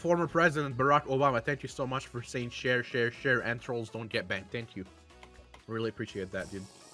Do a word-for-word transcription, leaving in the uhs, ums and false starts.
former president Barack Obama, thank you so much for saying share, share, share, and trolls don't get banned. Thank you. Really appreciate that, dude.